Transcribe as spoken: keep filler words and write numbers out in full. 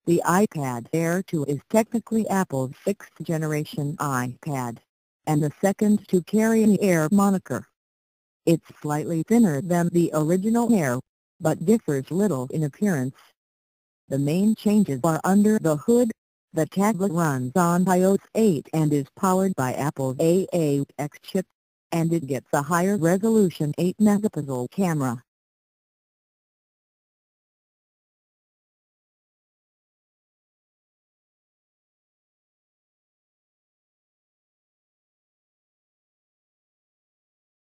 The iPad Air two is technically Apple's sixth generation iPad, and the second to carry the Air moniker. It's slightly thinner than the original Air, but differs little in appearance. The main changes are under the hood. The tablet runs on i O S eight and is powered by Apple's A eight X chip, and it gets a higher resolution eight megapixel camera.